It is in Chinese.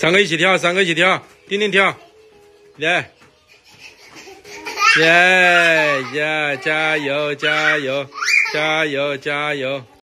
三个一起跳，三个一起跳，丁丁跳，耶耶耶！加油加油加油加油！